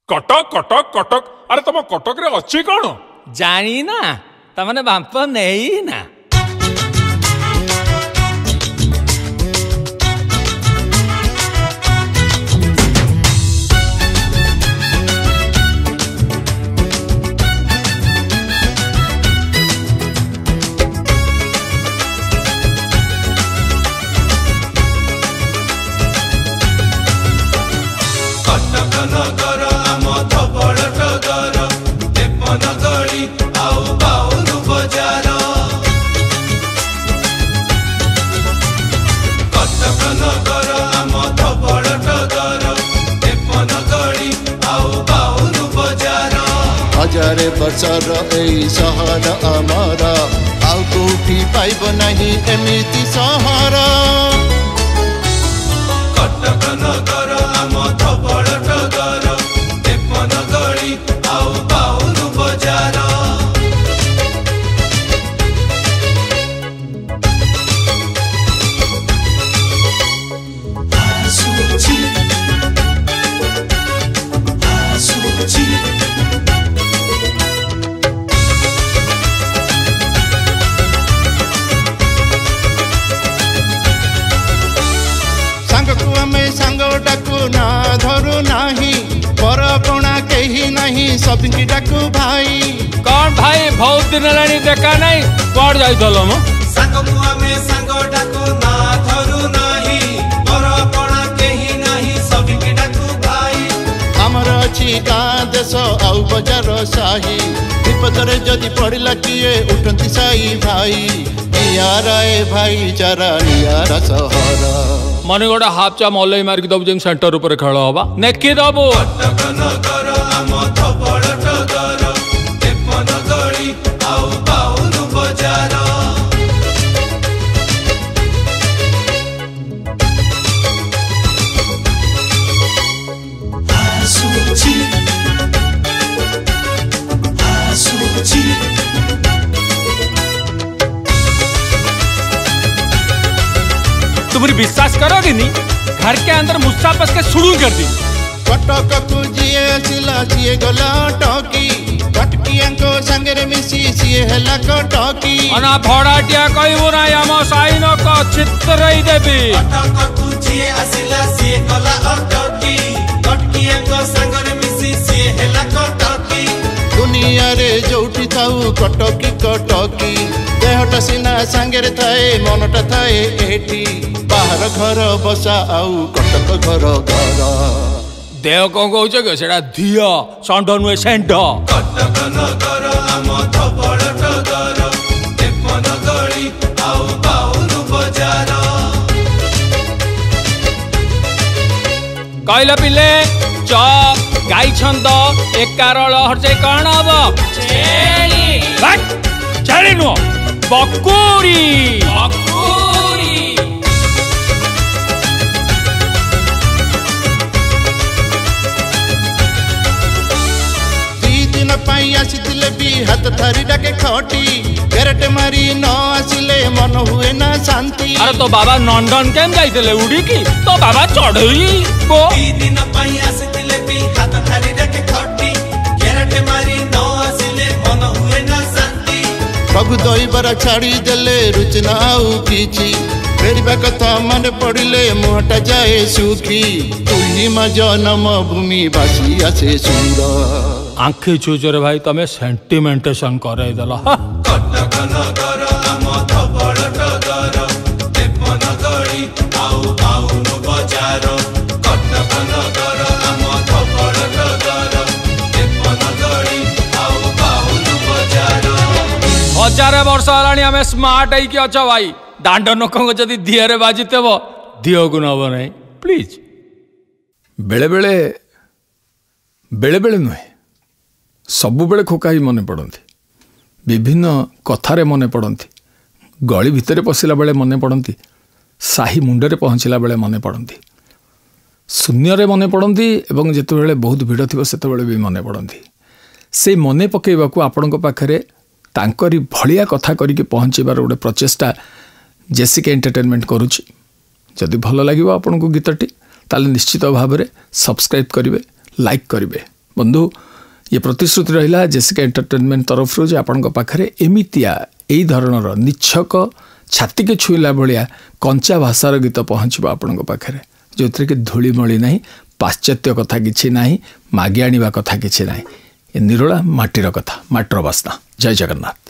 कटक कटक कटक अरे तुम कटक रे अच्छी कौन जानी ना तमने बांप नहीं ना हजारे बर्षर एई सहर आमर आउ कोठी पाइब नहीं एमिति सहर कटक नगर आम धवल टगर तेपन गली आउ बाउन बजार ना धरू नाही परपणा कहीं नहीं सबकी डाकू भाई कौन भाई बहुत दिन लानी देखा नहीं कौन जाई चलो मो संग मुआ में संग डाकू ना धरू नाही परपणा कहीं नहीं सबकी डाकू भाई हमर अछि गाँ देश आउ बजार साही विपदरे जदि पड़िला किए उठंती साई भाई नियारा ए भाई चारा नियारा सहर मन गोटे हाफ चा मलई मारिक दबु जेन सेंटर ऊपर खेल हवा नेकी दबु कटक नगर आम धवल टगर तेपन गली आउ बाउन बजार तुम्हारी विश्वास करोगे नहीं घर के अंदर मुस्सा पस के शुरू कर दी कटक को जिए सिला सिए गला टकी कटकिया को संगे मिसी सिए हला कटकी अना भड़ाटिया कहबो ना हम साइन को चित्र रही देबी कटक को जिए आसिला सिए गला टकी कटकिया को संगे मिसी सिए हला कटकी दुनिया रे जोठी थाऊ कटकी कटकी देहटा सिना सांगे थाए मनटा थाए एठी बाहर घर बसा आउ कटक घर घर देह कौन कौच से धिया षंढ नुहे सेंढ कटक नगर आम धवल टगर तेपन गली आउ बाउन बजार कहला पिले चप गाई छंद एकारल हरसे कौन हम छेली नुह बकुरी आसीले भी हाथ थारी डाके खटी केरट मारी न आसिले मन हुए ना शांति अरे तो बाबा नंदन केम जाइतले उड़ी की तो बाबा चढ़ई को दिन पई आसीले भी हाथ थारी डाके खटी केरट मारी न आसिले मन हुए ना शांति प्रभु दईबर छाड़ी देले रुचना आउ किछि फेरिबा कथा मन पड़िले मुहटा जाए सुखी तुही मा जन्म भूमि बासी आसे सुंदर आंखी चूचरे भाई तमें सेंटिमेंटेशन करे दला कटक नगर आम धवल टगर तेपन गली आउ बाउन बजार कटक नगर आम धवल टगर तेपन गली आउ बाउन बजार हजार वर्ष हलानी आम स्मार्ट है अच्छा भाई दांड नोक जदि दिहरे बाजितेब दिह को नब नहीं प्लीज बेले बेले बेले बेले नुहे सबु बेले खोकाई मने पड़ती विभिन्न कथारे मने पड़ती गली भितर पशिला बेले मने पड़ती साही मुंडरे पहुँचला बेले मने पड़ती शून्य मने पड़ती एवं जिते बहुत भिड़ थी से भी मने पड़ती से मने पकेबाकू आपण पाखरे तांकरी भलिया कथा करके पहुँचबार गोटे प्रचेष्टा जेसिका एंटरटेनमेंट करुच्ची जदि भल लगे आपन को गीतटी ताले निश्चित भाव में सब्सक्राइब करेंगे लाइक करेंगे बंधु ये प्रतिश्रुति रहा जेसिका एंटरटेनमेंट तरफ जे आपण पाखे एमितिया यही धरणर निछक छाती के छुईला भाया कंचा भाषार गीत पहुँचब आपण पाखे जो थे कि धूलीमली ना पाश्चात्य कथा किसी ना मागी आने कथा किसी ना निरोला माटीर कथा माटर बास्ना। जय जगन्नाथ।